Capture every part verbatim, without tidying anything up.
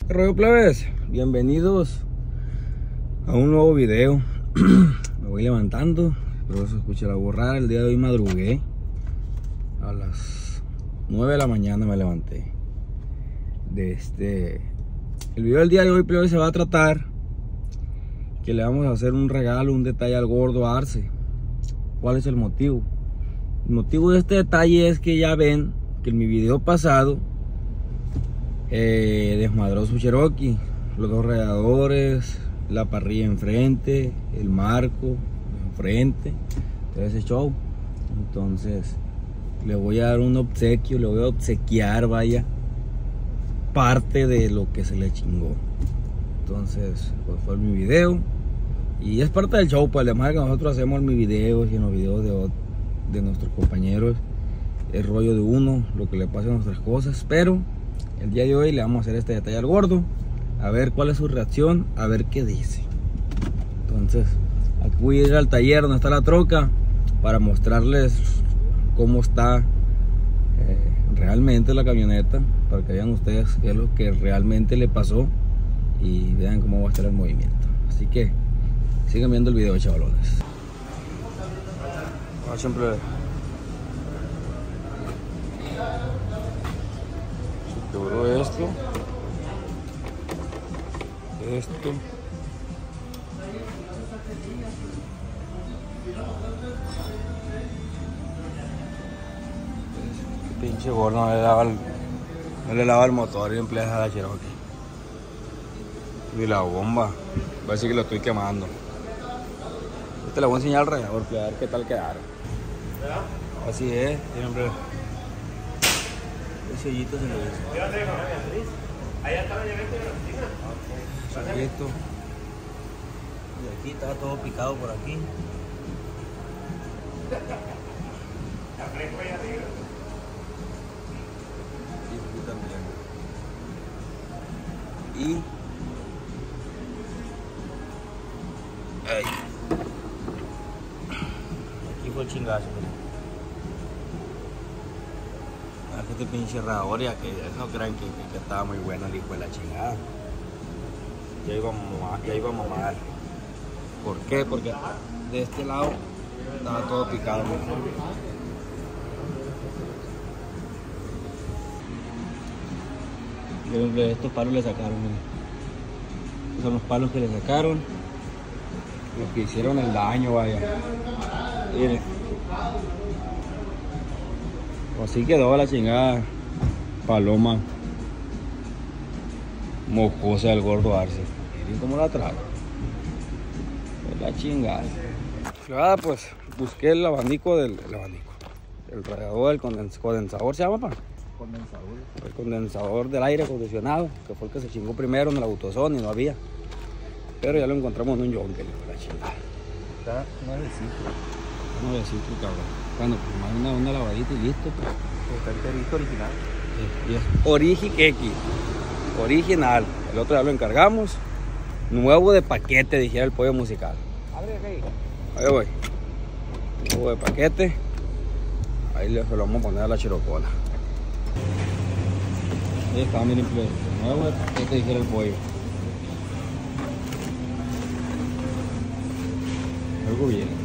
¿Qué rollo, plebes? Bienvenidos a un nuevo video. Me voy levantando, espero se escuche la borrada. El día de hoy madrugué. A las nueve de la mañana me levanté. De este... El video del día de hoy, plebes, se va a tratar que le vamos a hacer un regalo, un detalle al gordo Arce. ¿Cuál es el motivo? El motivo de este detalle es que ya ven que en mi video pasado eh, desmadró su Cherokee, los dos radiadores, la parrilla enfrente, el marco enfrente, todo ese show. Entonces le voy a dar un obsequio, le voy a obsequiar, vaya, parte de lo que se le chingó. Entonces pues fue mi video y es parte del show, pues además de que nosotros hacemos en mis videos y en los videos de, de nuestros compañeros, el rollo de uno, lo que le pasa a nuestras cosas. Pero el día de hoy le vamos a hacer este detalle al gordo, a ver cuál es su reacción, a ver qué dice. Entonces aquí voy a ir al taller donde está la troca para mostrarles cómo está eh, realmente la camioneta, para que vean ustedes qué es lo que realmente le pasó y vean cómo va a estar el movimiento. Así que sigan viendo el video, chavalones. Siempre quebró esto, esto, este pinche gordo no le lava el, no le lava el motor y emplea a la Cherokee y la bomba. Va a decir que lo estoy quemando. Este le voy a enseñar al radiador, a ver qué tal quedaron. Así es, siempre. El sellito se lo hizo. Allá está la llave de la sellito. Y aquí está todo picado por aquí. Y aquí también. Y ay. Aquí fue el chingazo. Este pinche radiador, ya que no crean que, que, que estaba muy bueno el hijo de la chingada. Ya iba a mamar, ya iba a mamar. ¿Por qué? Porque de este lado estaba todo picado. Miren, estos palos le sacaron, miren. Estos son los palos que le sacaron, los que hicieron el daño, vaya. Miren. Así quedó la chingada paloma mocosa del gordo Arce. Miren cómo la trago. Es la chingada. Ah, pues busqué el abanico del el abanico. El radiador, el condens, condensador se llama, pa. Condensador. El condensador del aire acondicionado, que fue el que se chingó primero en el autosón y no había. Pero ya lo encontramos en un yonque, la chingada. Está nuevecito. Nuevecito, cabrón. Bueno, pues una, una lavadita y listo. Pues. Está enterito original. Sí, y es Origi-X, original. El otro ya lo encargamos. Nuevo de paquete, dijera el pollo musical. Abre, rey. Ahí voy. Nuevo de paquete. Ahí le, se lo vamos a poner a la chirocona. Ahí está, miren, pues. Nuevo de paquete, dijera el pollo. Algo bien.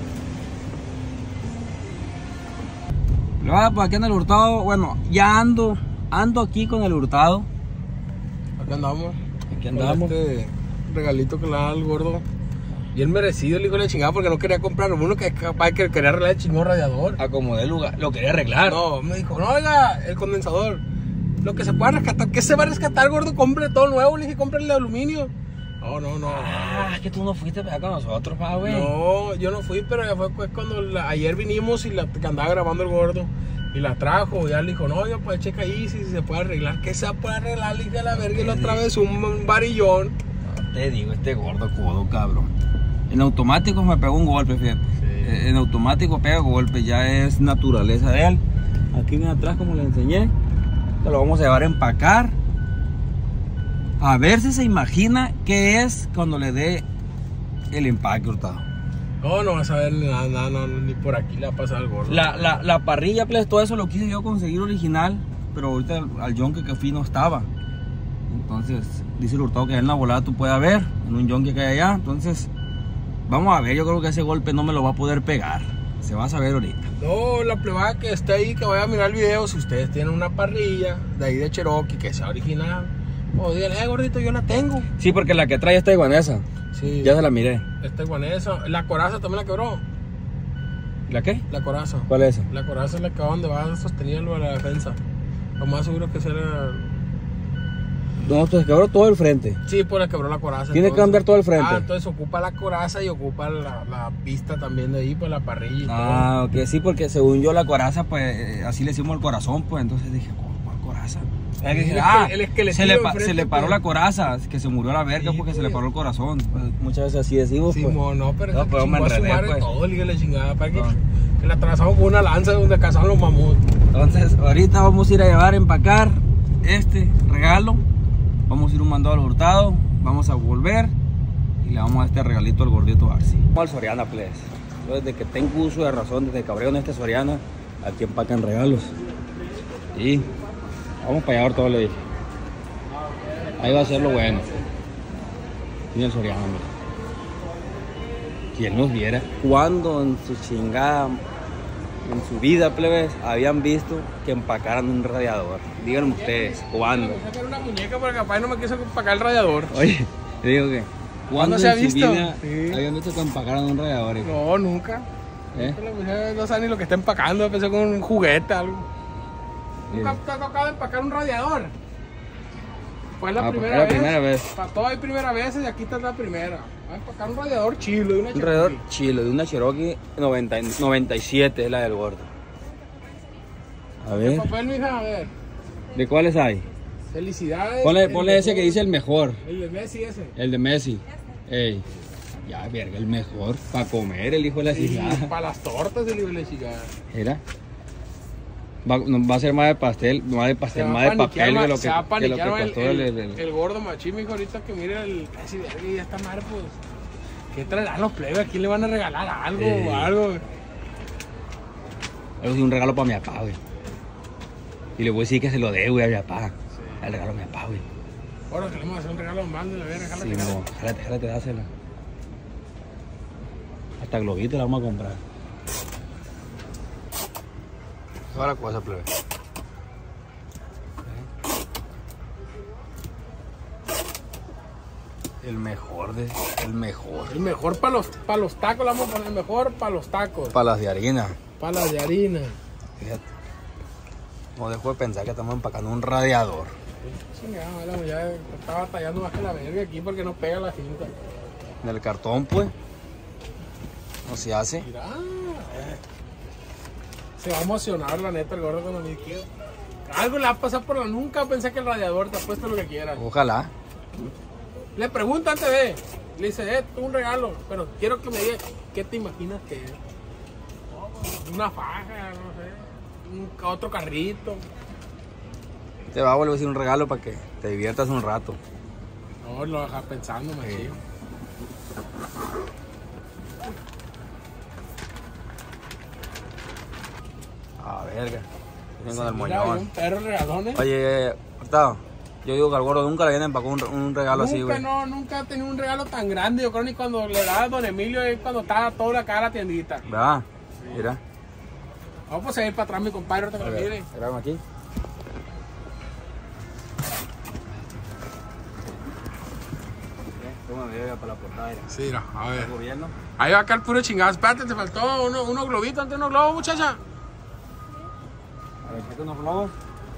Ah, pues aquí en el hurtado, bueno, ya ando, ando aquí con el hurtado. Aquí andamos. Aquí andamos. Con este regalito que le da al gordo. Bien merecido el hijo de la chingada porque no quería comprar uno que es capaz que quería arreglar el chingón radiador. Acomodé el lugar, lo quería arreglar. No, me dijo, no, oiga, el condensador. Lo que se pueda rescatar, ¿qué se va a rescatar, gordo? Compre todo nuevo, le dije, compre el de aluminio. No, no, no. Ah, es que tú no fuiste para allá con nosotros, pa, güey. No, yo no fui, pero ya fue pues, cuando la, ayer vinimos y la que andaba grabando el gordo. Y la trajo, ya le dijo, no, yo pues checa ahí si se puede arreglar. ¿Qué se puede arreglar? Le dije a la verga y la otra vez un varillón. No te digo, este gordo codo, cabrón. En automático me pegó un golpe, fíjate. Sí. En automático pega golpe, ya es naturaleza de él. Aquí viene atrás, como le enseñé. Te lo vamos a llevar a empacar. A ver si se imagina qué es cuando le dé el empaque, Hurtado. No, no vas a ver nada, nada, no, ni por aquí le va a pasar al gordo. La, la, la parrilla, pues, todo eso lo quise yo conseguir original, pero ahorita al yonque que fui no estaba. Entonces, dice el Hurtado que en la volada tú puedes ver, en un yonki que hay allá. Entonces, vamos a ver, yo creo que ese golpe no me lo va a poder pegar. Se va a saber ahorita. No, la plebada que esté ahí, que vaya a mirar el video, si ustedes tienen una parrilla de ahí de Cherokee, que sea original, o díganle, eh, gordito, yo la tengo. Sí, porque la que trae esta iguanesa. Sí. Ya se la miré. Esta iguanesa. La coraza también la quebró. ¿La qué? La coraza. ¿Cuál es esa? La coraza es la que va donde va a sostener lo de la defensa. Lo más seguro que será. No, pues quebró todo el frente. Sí, pues la quebró la coraza. Tiene que cambiar todo el frente. Ah, entonces ocupa la coraza y ocupa la, la pista también de ahí, pues la parrilla y ah, todo. Ok, sí, porque según yo la coraza, pues así le hicimos el corazón, pues entonces dije, ¿cuál coraza? Sí, el, dije, ah, el esqueleto se le, pa enfrente, se le paró pues. la coraza, que se murió la verga Sí, porque pues. se le paró el corazón. Pues, muchas veces así decimos, Sí, pues. mo, no, pero No, esa pero me chingó a su enredé, madre pues. todo, liga la chingada, para que, No. que la atravesamos con una lanza donde cazaban los mamuts. Entonces, ahorita vamos a ir a llevar, a empacar este regalo. Vamos a ir un mandado al Hurtado, vamos a volver y le vamos a este regalito al gordito Arce. Vamos al Soriana, please. Yo desde que tengo uso de razón, desde que abrieron este Soriana, aquí empacan regalos. Y vamos para allá, ahorita le dije. Ahí va a ser lo bueno. Mira el Soriana, mira. Quien nos viera. Cuando en su chingada, en su vida, plebes, habían visto que empacaran un radiador. Díganme ustedes, ¿cuándo? Me sacaron una muñeca porque capaz no me quiso empacar el radiador. Oye, te digo que ¿Cuándo se ha en su visto? vida Sí. habían visto que empacaran un radiador? hijo? No, nunca. ¿Eh? La mujer no sabe ni lo que está empacando, pensé con un juguete algo. Sí. Nunca te ha tocado empacar un radiador. Fue la Ah, pues, primera fue la vez. primera vez. Para todo hay primera vez y aquí está la primera. Va a empacar un radiador chilo de una Un radiador Cherokee. chilo, de una Cherokee noventa, noventa y siete, es la del gordo. A ¿Qué ver, papel, mija? A ver. ¿de cuáles hay? Felicidades. Ponle, el ponle ese mejor. que dice el mejor, El de Messi ese. el de Messi. Ey, ya, verga, el mejor. Para comer, el hijo de la Sí, chingada. para las tortas del de chica. Mira. Va, no, va a ser más de pastel, más de pastel, Se va más a de paniquear, papel que lo se va a que, que, lo que paniquear el, costó el, el, el- el gordo machín, mijo, ahorita que mire el casi verga y ya está mal, pues. ¿Qué traerán los plebes? ¿A quién le van a regalar algo Eh. o algo? Es un regalo para mi papá, güey. Y le voy a decir que se lo dé, güey, a mi papá. El regalo a mi papá, güey. Ahora que le vamos a hacer un regalo más de la verga, jálate, Sí, jálate. no, jálate, jálate, dásela. Hasta globito la vamos a comprar. Toda la cosa, plebe. El mejor de... El mejor. El mejor para los, pa los tacos, le vamos a poner el mejor para los tacos. Para las de harina. Para las de harina. Fíjate. No dejo de pensar que estamos empacando un radiador. Chingada, vale, ya estaba batallando más que la verga aquí porque no pega la cinta. En el cartón, pues. No se hace. Mira, eh. Se va a emocionar la neta el gordo cuando me diga. Algo le va a pasar por la nunca pensé que el radiador te ha puesto lo que quieras. Ojalá. Le pregunta antes de, le dice, eh, tú un regalo, pero quiero que me digas, ¿qué te imaginas que es? No, pues, una faja, no sé, un, otro carrito. Te va a volver a decir un regalo para que te diviertas un rato. No, lo dejas pensando, Sí. machín. Ah, verga. Vengo Sí, del mira, moñón. un perro regalones. Oye, Hurtado, yo digo que al gordo nunca le vienen para un, un regalo así, Nunca, güey. no, nunca he tenido un regalo tan grande. Yo creo ni cuando le daba a don Emilio es cuando estaba toda acá la tiendita. ¿Verdad? Mira. Vamos a ir para atrás, mi compadre, ahorita A que lo ver, mire. grábame aquí. Toma video para la portada. mira. Sí, mira, a ver. El gobierno. Ahí va acá el puro chingado. Espérate, te faltó uno, unos globitos antes de unos globos, muchacha. A ver, saca unos globos.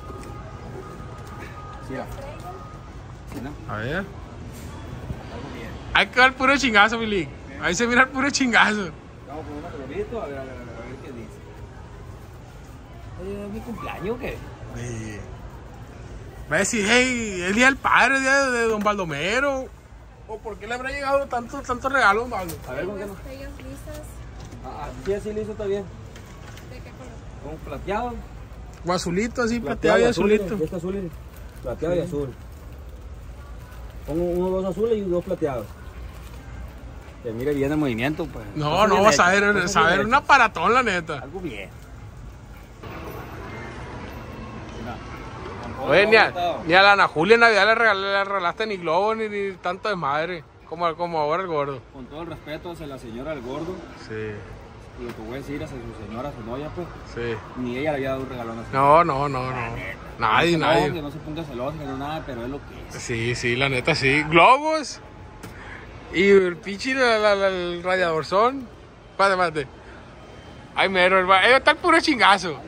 Sí, va. Sí, ¿no? A ver. Algo bien. Ahí queda el puro chingazo, Billy. Ahí se mira el puro chingazo. Vamos con unos globitos, a ver, a ver, a ver, a ver qué dice. Oye, ¿es mi cumpleaños o qué? Sí. Va a decir, hey, el día del padre, el día de, de don Baldomero. ¿O por qué le habrá llegado tantos tantos regalos, Baldo? A ver, ¿con qué no? Estrellas lisas. Ah, ah, sí, así liso está bien. ¿De qué color? Con plateado. O azulito, así, plateado y azulito. Este azul y plateado y azul. Pongo uno, dos azules y dos plateados. Que mire bien el movimiento, pues. No, Cosas no, bien vas a hechas, ver, cosas a bien ver, hechas. un aparatón, la neta. Algo bien. Mira, Oye, ni a, ni a la Ana Julia en Navidad le, regal, le regalaste ni globo ni, ni tanto de madre como, como ahora el gordo. Con todo el respeto hacia la señora del gordo, Sí, lo que voy a decir hacia su señora, su novia, pues, sí. ni ella le había dado un regalón así. No, no, no, no. Nadie, no, nadie. Que no se ponga celosa, que no nada, pero es lo que es. Sí, sí, la neta, sí. Globos. Y el pinche, la, la, la, el radiador son. Pate, pate. Ay, mero, el, eh, está el puro chingazo.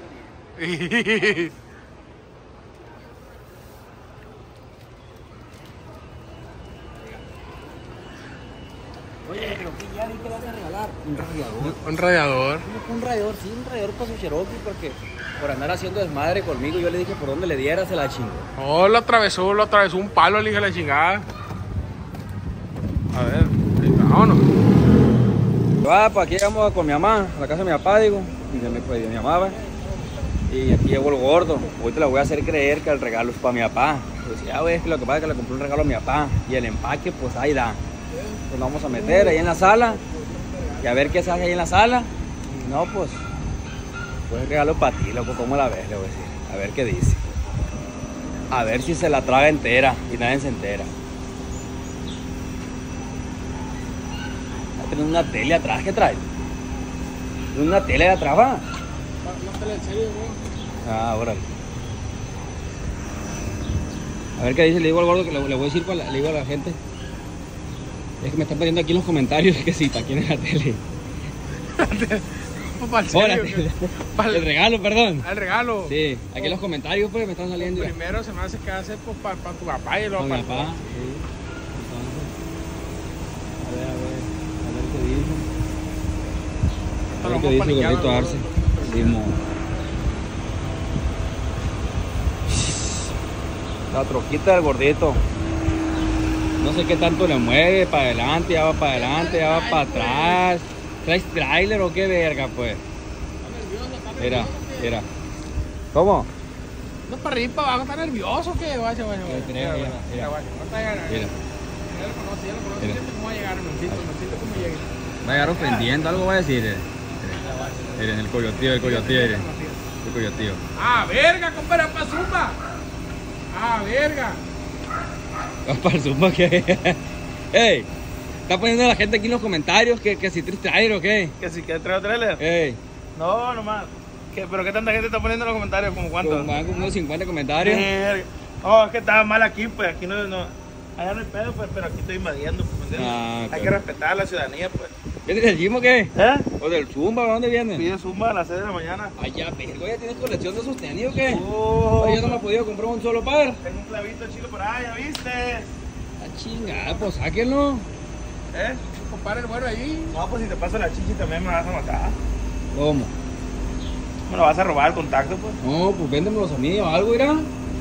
Oye, pero que ya vi que le vas a regalar un radiador. Un radiador. Un radiador, sí, un radiador para su Cherokee, porque por andar haciendo desmadre conmigo, yo le dije por dónde le diera, se la chingó. Oh, lo atravesó, lo atravesó un palo, le dije la chingada. A ver, vámonos. Ah, pues aquí llegamos con mi mamá, a la casa de mi papá, digo, y de mi, pues, de mi mamá, ¿ve? Y aquí llegó el gordo. Ahorita le voy a hacer creer que el regalo es para mi papá. Pues ya, güey, es que lo que pasa es que le compré un regalo a mi papá, y el empaque, pues ahí da. Pues nos vamos a meter ahí en la sala, y a ver qué se hace ahí en la sala. Y no, pues, pues el regalo para ti, loco, ¿cómo la ves? Le voy a decir, a ver qué dice. A ver si se la traga entera, y nadie se entera. Tiene una tele atrás, ¿qué trae? ¿Tiene una tele de atrás, va? No tele en serio, güey. Ah, órale. A ver qué dice, le digo al gordo que le, le voy a decir, le digo a la gente. Es que me están poniendo aquí en los comentarios que sí, ¿para quién es la tele? Para el serio, Órale. para El regalo, perdón. el regalo. Sí, aquí en los comentarios pues me están saliendo. Primero se me hace que hace pues, para pa tu papá y luego Con mi para papá. Sí. Entonces, a ver, a ver, a ver qué dice. A ver qué dice el gordito Arce. Simón. La troquita del gordito. No sé qué tanto le mueve, para adelante, ya va para adelante, ya va para atrás. ¿Traes trailer o qué verga, pues? Mira, mira. ¿Cómo? No, para arriba y para abajo, está nervioso, ¿qué? Guacho, guacho. Mira, mira, mira, mira. Guacho, no está llegando. Mira. Ya lo conoce, ya lo conoce. Mira. Siente cómo va a llegar, hermancito, hermancito, cómo llega. Va a llegar ofendiendo, algo va a decir. eh. Miren, el coyotío, el coyotío, miren. El coyotío. Ah, verga, compadre, para zumba. Ah, verga. ¿Va para el zumba qué? ¡Ey! Está poniendo la gente aquí en los comentarios que, que si traes trailer o qué. ¿Que si quieres traer trailer? ¡Ey! No, nomás. ¿Qué, ¿Pero qué tanta gente está poniendo en los comentarios? ¿Como cuántos? Como, van como unos cincuenta comentarios. Verga. Oh, es que estaba mal aquí, pues. Aquí no, no. Allá no hay pedo, pues, pero aquí estoy invadiendo, pues, ¿me entiendes? Ah, Hay claro. que respetar a la ciudadanía, pues. ¿Vienes del gym o qué? ¿Eh? ¿O del zumba? ¿De dónde vienes? Pide zumba a las seis de la mañana. Ay, ya, verga, ¿ya tienes colección de sostenido o qué? Oh, Oye, yo no me he podido comprar un solo par. tengo un clavito chilo por ahí, ¿ya viste? Ah, chingada, pues sáquenlo. ¿Eh? Compadre, el bueno ahí. No, pues si te paso la chichi también me vas a matar. ¿Cómo? Me lo vas a robar el contacto, pues. No, pues véndemelos a mí o algo, irá.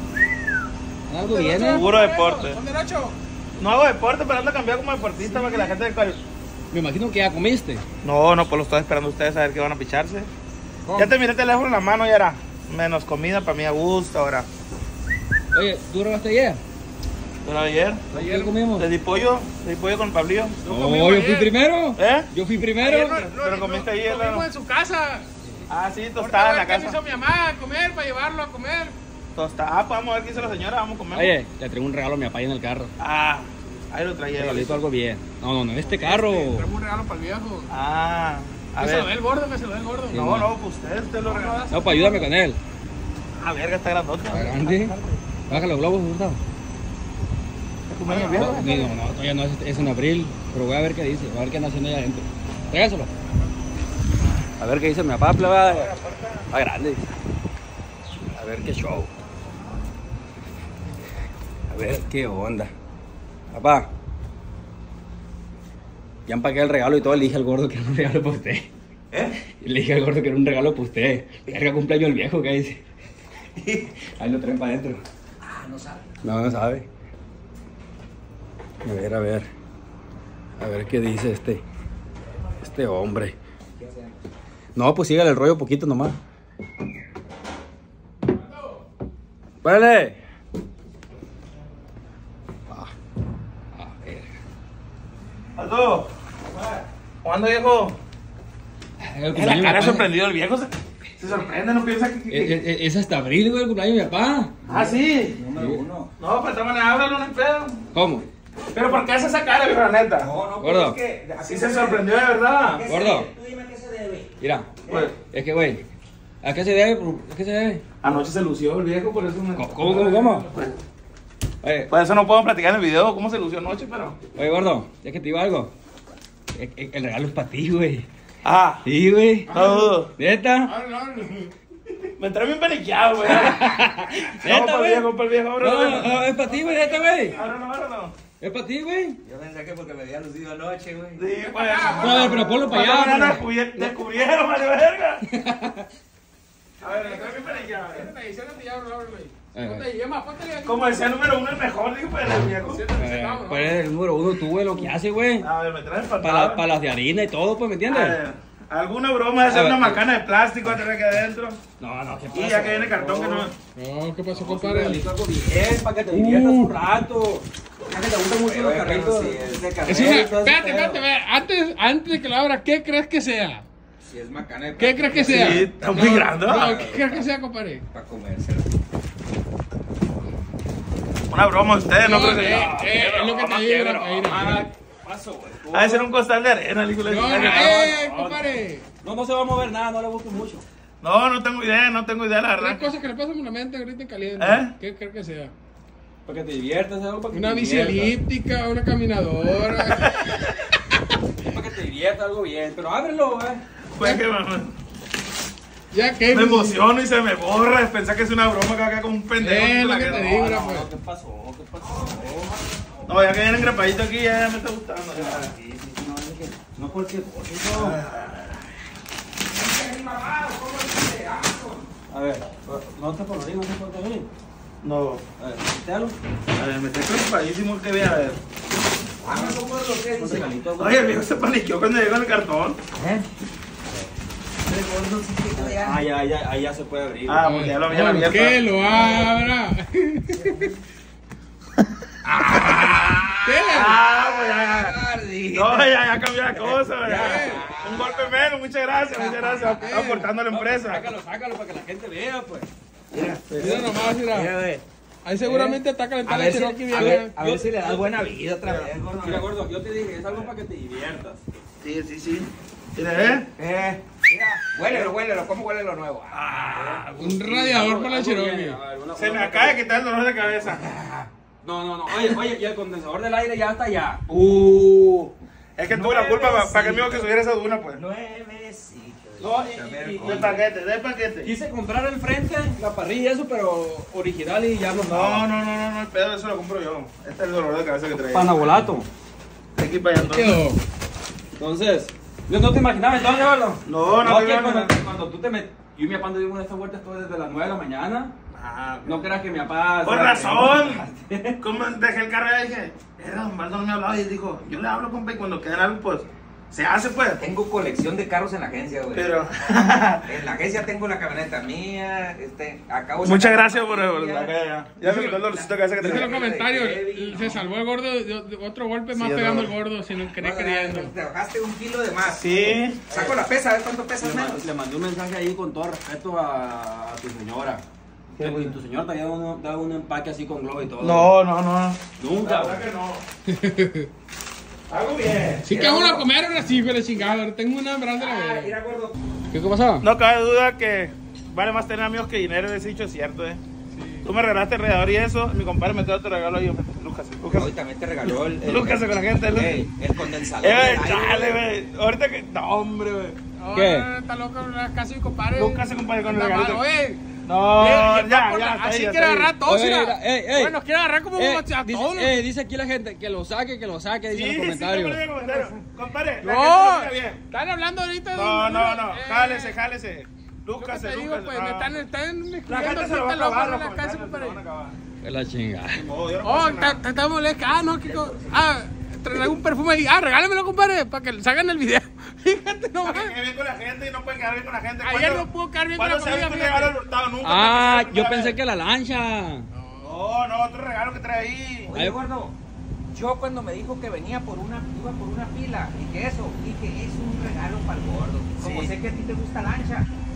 Algo viene. Puro deporte. ¿Dónde, Nacho? No hago deporte, pero ando a cambiar como deportista para que la gente... Me imagino que ya comiste. No, no, pues lo estoy esperando a ustedes a ver qué van a picharse. ¿Cómo? Ya te miré el teléfono en la mano y era menos comida para mí a gusto ahora. Oye, ¿tú grabaste ayer? Pero ayer ¿Qué comimos? le di pollo, le di pollo con Pablillo. No, comimos yo fui ayer. primero. ¿Eh? Yo fui Ayer primero. no- Pero no- comiste no- ayer, comimos ¿no? en su casa. Ah, sí, Ahorita tostada a en ver la qué me hizo casa. mi mamá a comer para llevarlo a comer. Tostada, ah, pues vamos a ver qué hizo la señora, vamos a comer. Oye, le traigo un regalo a mi papá ahí en el carro. Ah, ahí lo Un traía. regalito, algo bien. No, no, no, este carro. Traemos un regalo para el viejo. Ah, a Que se lo dé ver. el gordo, que se lo dé el gordo. No, no, pues usted, usted lo regaló. No, pues ayúdame con él. Ah, verga, está grandota. Está grande. Baja los globos, Gustavo. ¿Te comieron el viejo? No, no, no, todavía no es, es en abril. Pero voy a ver qué dice, voy a ver qué anda haciendo allá adentro. Trágaselo. A ver qué dice mi papá, pleba. Está grande. A ver qué show. A ver qué onda. Papá. Ya empaqué el regalo y todo. Le dije al gordo que era un regalo para usted. ¿Eh? Y le dije al gordo que era un regalo para usted. Verga, cumpleaños el viejo, ¿qué dice? Ahí lo traen para adentro. Ah, no sabe. No, no sabe. A ver, a ver. A ver qué dice este. Este hombre. No, pues sígale el rollo poquito nomás. ¡Vale! Ah, a ver. Aldo, ¿cuándo, viejo? El En la cara papá- sorprendido el viejo. Se sorprende, no piensa que... que- Es, que- es- es hasta abril, güey, el cumpleaños de mi papá. Ah, sí. Número uno. No, pues de esta manera, ábralo, no hay pedo. ¿Cómo? Pero ¿por qué hace esa cara, viejo, la neta? No, no, Gordo. pues es que... ¿a Sí qué se sorprendió de verdad. ¿Qué se Gordo. debe? Tú dime qué se debe. Mira, Pues, es que, güey, ¿a qué se debe? bro? ¿A qué se debe? anoche se lució el viejo, por eso me... ¿Cómo, cómo, cómo? Pues, Oye, por eso no puedo platicar en el video cómo se lució anoche, pero... oye, gordo, ya que te digo algo. El, el- el regalo es para ti, güey. Ah, Sí, güey. no dudo. ¿Neta? Ábrelo, ábrelo. Me entré bien paniqueado, güey. ¿Neta, Vamos para el güey? viejo, para el viejo, No, ábrelo. no, es para ti, güey, neta, güey. Ábrelo, ábrelo. Es para ti, güey. Yo pensé que porque me había lucido anoche, güey. Sí, pues. No, a ver, pero ponlo para allá, Mañana bro. descubri- descubrieron, vale, verga. A ver, me entré bien paniqueado. Siéntate ahí, siéntate y ábrelo, ábrelo ahí. Eh. Siéntate ahí, Emma, póntale aquí. Como decía el número uno, el mejor, digo, pues, el viejo. Siéntate, Eh, sentado, Pues eres el número uno, tú, güey, lo que hace, güey. A ver, me traen Para para pa las de harina y todo, pues, ¿me A entiendes? ver, ¿alguna broma de A hacer ver. una macana de plástico antes de que adentro? No, no, ¿qué pasa? Y ya que viene cartón que no. No, ¿qué pasó, Un compadre? regalito algo bien, para que te diviertas un rato. Ya que te gustan mucho los Pero, carritos. si es de Es carrera, una, todo ese espérate, pedo. espérate, espérate, antes, antes de que lo abra, ¿qué crees que sea? Si es macana de ¿Qué crees que sea? Sí, está muy grande, ¿no? No, ¿qué crees que sea, compadre? Para comérselo. Una broma de ustedes, no No, creo que. eh, eh, es lo que te digo, mira, mira, mira. Ha de ser un costal de arena, el hijo de la No, no, chingada. eh, compadre. No, no se va a mover nada, no le gusta mucho. No, no tengo idea, no tengo idea, la Tres verdad. cosas que le pasan por la mente ahorita en caliente. ¿Eh? ¿Qué crees que sea? Para que te diviertas, algo para que Una te bici diviertas. elíptica, una caminadora. Para que te diviertas, algo bien. Pero ábrelo, güey. Pues que mamá. Ya que. Me emociono y se me borra de pensar que es una broma que acá como un pendejo. Eh, con la lo que que- te no, digo, no, la no, pues. ¿Qué pasó? ¿Qué pasó? No, ya que viene engrapadito aquí, ya me está gustando. ya. Sí, sí, sí, no, es que no cualquier cosa. eso. A ver, no te por ahí, no te por ahí. No. A ver, quítalo. A ver, me estoy preocupadísimo que voy a ver. Un regalito, güey. Oye, el viejo se paniqueó cuando llegó el cartón. ¿Eh? Ah, ya, ya, ahí ya se puede abrir. Ah, pues ya lo ya lo había. Que lo abra. ¿Qué? Ah, pues ya. No, ya, ya cambió la cosa, ya. Un golpe menos, muchas gracias, muchas gracias. Está aportando a la empresa. Sácalo, sácalo para que la gente vea, pues. Mira nomás, mira. Ahí seguramente está A calentando ver, el Cherokee si, bien. a, ver, ¿eh? a ver si le das buena vida otra vez, gordo. Mira, gordo, yo te dije, es algo para que te diviertas. Sí, sí, sí. Mira, ¿eh? Eh, mira, huélelo, huélelo, ¿cómo huele lo nuevo? Ah, Un radiador para la Algo bien, Cherokee. a ver, una- Se me una- acaba de quitar el dolor de cabeza. No, no, no. Oye, oye, y el condensador del aire ya está allá. Uh. Es que tuve la culpa, ¿para pa qué me dijo que subiera esa duna, pues? nuevecito. No, y- A ver, y- y- De paquete, de paquete. Quise comprar el frente, la parrilla, eso, pero original y ya no. No, no, no, no, no, el pedo, eso lo compro yo. Este es el dolor de cabeza que traía. Panabolato. Aquí para allá entonces. Quedó. Entonces, yo no te imaginaba entonces, gordo. No, no te que imaginaba. cuando, cuando tú te metes. Yo y mi papá dimos estas vueltas todas desde las nueve de la mañana. Ah, No creas que mi papá. Por o sea, razón. Como dejé el carro y dije, era Don Baldo no me hablaba y dijo, yo le hablo, compa, y cuando queda algo, pues, se hace, pues. Tengo colección de carros en la agencia, güey. Pero, En la agencia tengo la camioneta mía, este, acabo de muchas sacar gracias la por familia. acá, ya. Ya me quitó el dolorcito de cabeza que Dice en los traía. comentarios, se salvó el gordo, de- de otro golpe más Sí, pegando no. el gordo, si no quería No, queriendo. Te bajaste un kilo de más. Sí. Saco la pesa, a ver cuánto pesas Le, ma- menos. le mandé un mensaje ahí con todo respeto a, a tu señora. Qué Y bueno. tu señora te había dado un, dado un empaque así con globo y todo. No, no, no. Nunca. La verdad que no. Algo bien. Sí que vamos a comer ahora sí, pero chingado, tengo una hambre de la Ah, verga. mira, gordo. ¿Qué pasó? No cabe duda que vale más tener amigos que dinero, ese dicho es cierto, eh. Tú me regalaste el radiador y eso, mi compadre me trajo tu regalo y yo, Lucas, Hoy Lucas. también te regaló el, el, Lucas con la gente, Lucas. Ey, el condensador. Eh, del aire, chale, güey. güey. Ahorita que. No, hombre, güey. No, ¿Qué? no, no, está loco, casi mi compadre. Lucas se compadre con el Está mal, regalito. oye. No, Mira, ya, por ya, la- está así ahí, quiere está ahí. agarrar a todos, Oye, mira. mira, ey, ey. Bueno, quiere agarrar como Eh, a dice, todos. eh, dice aquí la gente que lo saque, que lo saque, dice Sí, en los sí, comentarios. compadre, comentario. Compadre, la No, gente lo mira bien. están hablando ahorita de No, un- no, no. eh, Jálese, jálese. Yo Lucas, te digo, Lucas. pues, me están, están La escribiendo gente se lo va a ahorita acabar, locos los en la casa, comentarios se lo van a compadre. acabar. Es la chingada. No, yo no Oh, puedo hacer nada. está molesta. Ah, no, que co- ah, trae un perfume ahí. Ah, regálemelo, compadre, para que salgan el video. Fíjate nomás. Para que quede bien con la gente y no pueden quedar bien con la gente. Ayer ¿Cuándo- no pudo quedar bien con la ¿cuándo se ha familia, visto un fíjate. regalo al hurtado? Nunca. Ah, porque yo se pensé ve que la lancha. No, no, otro regalo que trae ahí. Oye, gordo, yo cuando me dijo que venía por una, iba por una pila y que eso, dije, es un regalo para el gordo. Como Sí. sé que a ti te gusta lancha,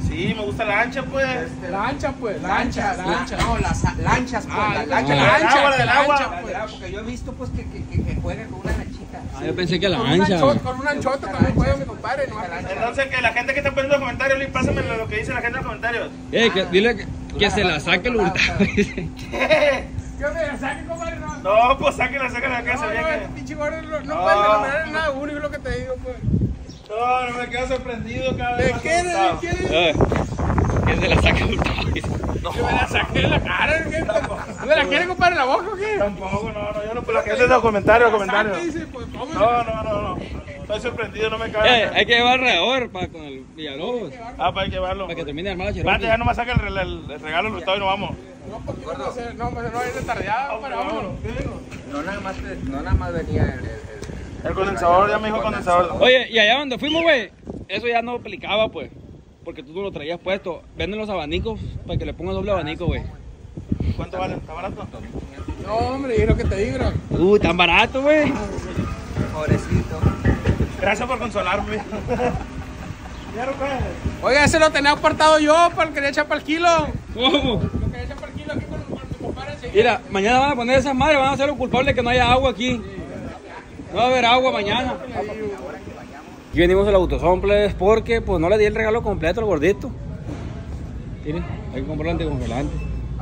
Sí, me gusta la ancha, pues. Lancha, pues, lancha, lancha. No, las lanchas, pues. Ah, las la lanchas. lancha, del agua, la del lancha, agua. pues. Porque yo he visto, pues, que, que, que, que juegan con una lanchita. Ah, yo pensé que la Con un ancha. anchota, con un anchota también juega mi compadre, no Entonces, que la gente que está poniendo los comentarios, Luis, pásame lo que dice la gente en los comentarios. Eh, que, dile que, que se la saque el hurtado. ¿Qué? ¿Qué me la saque, compadre? No, No, pues sáquela, sáquela de no, casa. no, bien este que- pinche gordo no, no No. puede fenomenar nada único, es lo que te digo, pues. No, no me quedo sorprendido cada vez ¿De más qué? ¿De asustado. qué? Eh, que se la saque el hurtado. ¿Que me la saqué de la cara? ¿Qué? ¿No me la quiere, compadre, en la boca o qué? Tampoco, no, no, yo no, pues la gente en los comentarios, los comentarios. Saque, dice, pues, ¿cómo? No, no, no, no. Estoy sorprendido, no me cabe. Eh, hay que llevar alrededor para con el Villalobos. Ah, para llevarlo. Para que termine de armar la Espérate, Cherokee. ya no me saca el, el, el regalo el hurtado y nos vamos. No, porque no va a ser, no, pues, no es retardado, compadre, vámonos. No nada más, te- no nada más venía el... el, el El condensador, ya me dijo condensador. Oye, y allá donde fuimos, güey, eso ya no aplicaba, pues. Porque tú no lo traías puesto. Venden los abanicos para que le pongas doble abanico, güey. ¿Cuánto vale? ¿Está barato? No, hombre, es lo que te digo, bro. Uh, tan barato, güey. pobrecito. Gracias por consolarme. Ya no puedes. Oiga, ese lo tenía apartado yo, para el que le echa para el kilo. ¿Cómo? Lo que le echa para el kilo aquí con, con mi compadre enseguida. Mira, mañana van a poner esas madres, van a ser los culpables que no haya agua aquí. No va a haber agua mañana. Aquí venimos al autosomples porque pues no le di el regalo completo al gordito. Miren, hay que comprar el anticongelante.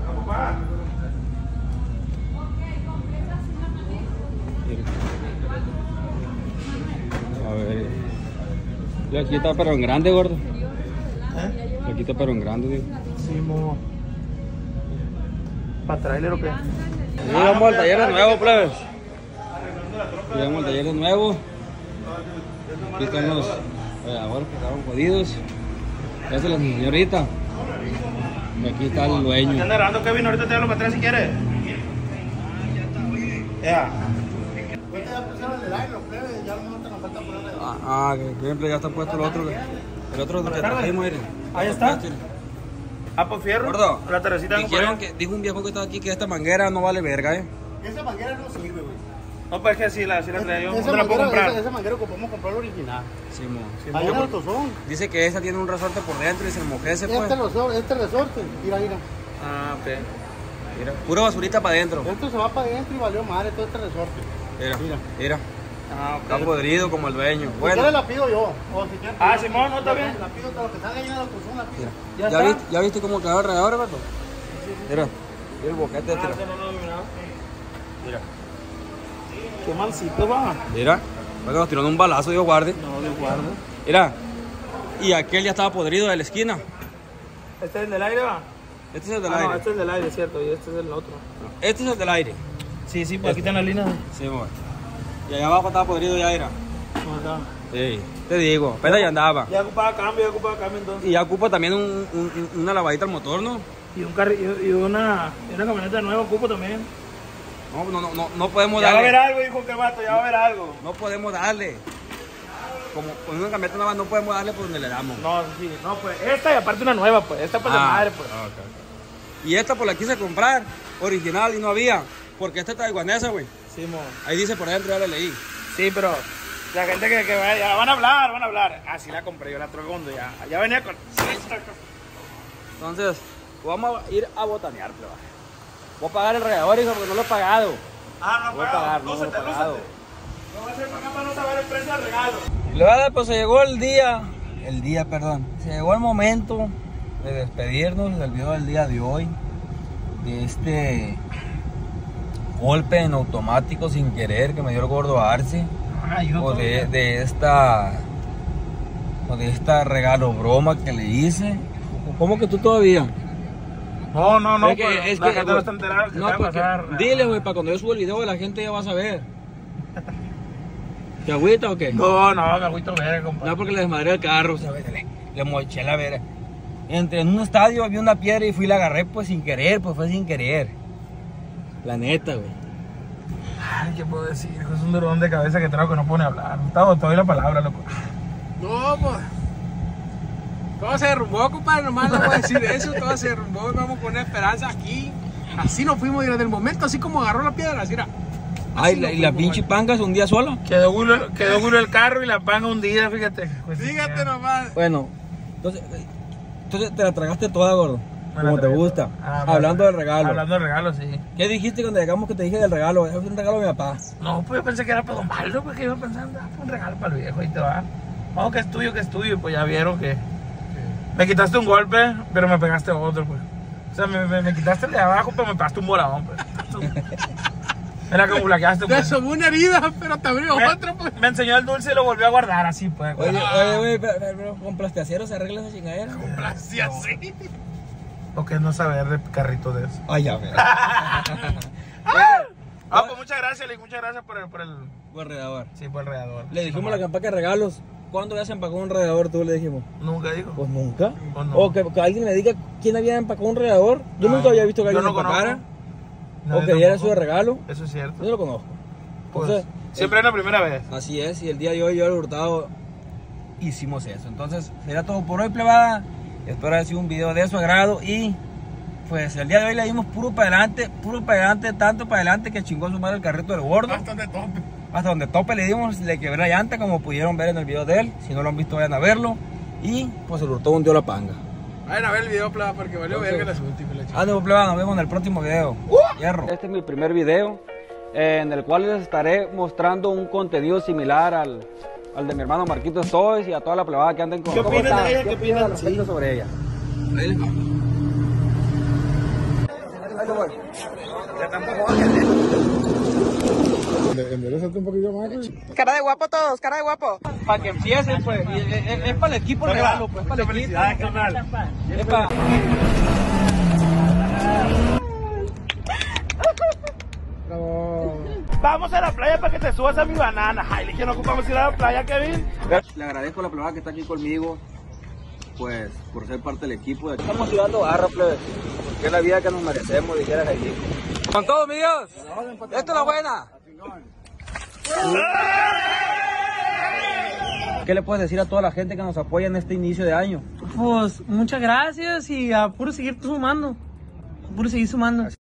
Miren. A ver. Y aquí está pero en grande, gordo. ¿Eh? Aquí está pero en grande, digo. Sí, mo. ¿Para trailer o qué? Llegamos al taller de nuevo, plebes. Llegamos al taller de nuevo. Aquí están los radiadores que estaban jodidos. Esa es la señorita. Y aquí está el ¿Qué dueño. anda grabando, Kevin? Ahorita te hablo para atrás si quieres. Ya. Ah, ah, que por ejemplo ya está puesto el otro. El otro que trajimos, miren. Ahí está. Ah, por fierro. Gordo, La tercita de dijeron que, dijo un viejo que estaba aquí que esta manguera no vale verga, eh. Esa manguera no sirve, güey. No, pues es que sí la, sí la traía yo. Esa ¿Dónde la puedo manguera, comprar? esa, esa manguera ocupamos comprar la original. Sí, mo. Sí, Ahí mo. en el autosón. Dice que esa tiene un resorte por dentro y se enmojece, pues. Este resorte, este resorte, mira, mira. Ah, ok. Mira, pura basurita para adentro. Esto se va para adentro y valió madre todo este resorte. Mira, Mira. mira. Ah, Está ok. podrido como el dueño. Si Bueno. quieres la pido yo. O si quieres, Ah, Simón, no, está bien. La pido, todo lo que salga ahí en el autosón la pido. ¿Ya, está. viste, ¿Ya viste cómo quedó alrededor, gato? Mira, mira el boquete, Ah, tira. ese no lo he mirado. Mira, Qué malcito va. mira. Bueno, nos tiró un balazo, Dios guarde. No, lo guardo. Mira, y aquel ya estaba podrido de la esquina. ¿Este es el del aire, va? Este es el del Ah, no, aire. este es del aire, cierto. Y este es el otro. Este es el del aire. Sí, sí, pues aquí está en la línea. Sí, amor. Y allá abajo estaba podrido ya era. ¿Cómo está? Sí, te digo, apenas ya andaba. Ya ocupaba cambio, ya ocupaba cambio entonces. Y ya ocupa también un, un- una lavadita al motor, ¿no? Y, un carri y, y una, y una camioneta nueva ocupo también. No, no, no, no, no podemos Ya va a haber darle. algo, dijo que vato, ya va a haber algo. No podemos darle. Como con una camioneta nueva no podemos darle por donde le damos. No, sí, no, pues esta y aparte una nueva, pues. Esta pues de Ah, madre, pues. ok, ok. Y esta por la quise comprar, original, y no había. Porque esta es taiwanesa, güey. Sí, mo. Ahí dice por adentro, ya la leí. Sí, pero la gente que, que vaya, ya van a hablar, van a hablar. Ah, sí la compré, yo la traigo cuando ya. Ya venía con. Entonces, vamos a ir a botanear, pleba. Voy a pagar el radiador, hijo, porque no lo he pagado. Ah, no, Voy a pagar, no lo he lúcete, pagado. lúcete. No va a ser para acá para no saber el precio del regalo. Luego, pues se llegó el día, el día, perdón, se llegó el momento de despedirnos del video del día de hoy, de este golpe en automático sin querer que me dio el gordo Arce, Ay, yo o de, de esta, o de esta regalo broma que le hice. ¿Cómo que tú todavía? No, no, no, Es que- pues, es la que, gente no está enterada que no, va a porque- pasar. dile, güey, para cuando yo suba el video la gente ya va a saber. ¿Te agüita o qué? No, no, me agüito verga, compadre. No, porque le desmadré el carro, ¿sabes? Le, le moché la vera. Entré en un estadio, vi una piedra y fui y la agarré, pues sin querer, pues fue sin querer. La neta, güey. Ay, ¿qué puedo decir? Es un dolor de cabeza que traigo que no pone a hablar. Estaba te doy la palabra, loco. No, pues. Todo se derrumbó, compadre. Nomás le voy a decir eso. Todo se derrumbó. Vamos a poner esperanza aquí. Así nos fuimos desde el momento, así como agarró la piedra. Así era. Ay, Así la, nos y la fuimos, pinche güey. panga es un día sola. Quedó duro, quedó duro el carro y la panga hundida, fíjate. Pues, Fíjate nomás. Bueno, entonces, eh, Entonces te la tragaste toda, gordo. Me la Como te tragué gusta. toda. Ah, me Hablando la- del regalo. Hablando del regalo, sí. ¿Qué dijiste cuando llegamos que te dije del regalo? Es un regalo de mi papá. No, pues yo pensé que era para Don Baldo, pues que iba pensando, ah, fue un regalo para el viejo, ahí te va. Vamos, que es tuyo, que es tuyo, y pues ya vieron que me quitaste un golpe, pero me pegaste otro, pues. O sea, me, me, me quitaste el de abajo, pero me pegaste un moradón, pues. Era como flaqueaste, Te pues. asomó una herida, pero te abrió Me, otro, pues. me enseñó el dulce y lo volvió a guardar así, pues. Oye, oye, oye, pero, pero, pero con plastiacero se arregla esa chingadera. Así, así. Porque no saber de carrito de eso. Ay, ya, ver. Ah, pues muchas gracias, Lick, muchas gracias por el, por el, Buen radiador. sí, por el radiador. Le dijimos a la campaña de regalos. ¿Cuándo ya se empacó un radiador? Tú le dijimos. Nunca dijo. Pues nunca. Pues no. O que, que alguien me diga quién había empacado un radiador. Yo No, nunca había visto que yo alguien no empacara. conozco. O Nadie que diera tampoco. su regalo. Eso es cierto. Yo no lo conozco. Pues, Entonces, siempre es la primera vez. así es, y el día de hoy yo el Hurtado hicimos eso. Entonces, será todo por hoy, plebada. Espero haya sido un video de su agrado y pues el día de hoy le dimos puro para adelante, puro para adelante, tanto para adelante que chingó su madre el carrito del gordo. Bastante tope. Hasta donde tope le dimos, le quebré la llanta como pudieron ver en el video de él. Si no lo han visto, vayan a verlo. Y pues el Hurtado hundió la panga. Vayan a ver el video, plata, porque valió verga la última la chica. Ánimo, plebada, nos vemos en el próximo video. Hierro. Este es mi primer video en el cual les estaré mostrando un contenido similar al, al de mi hermano Marquito Toys y a toda la plebada que anden con. ¿Qué ¿Cómo opinan está? de ella? ¿Qué ¿Qué opinan opinan? al respecto sobre ella? Ahí les va. Ahí lo voy. Ya tampoco Enderezate un poquito más, güey. Cara de guapo todos, cara de guapo. para que empiecen, pues. Y es, es- es para el equipo el regalo, pues. Es para el equipo. Felicidades, carnal. Es para. Vamos a la playa para que te subas a mi banana. Ay, le dije, no ocupamos ir a la playa, Kevin. Le agradezco a la plebada que está aquí conmigo, pues, por ser parte del equipo. Estamos tirando barra, plebe, porque es la vida que nos merecemos, dijeras allí. Con todo, amigos. Esto es la buena. ¿Qué le puedes decir a toda la gente que nos apoya en este inicio de año? Pues muchas gracias y a puro seguir sumando. A puro seguir sumando.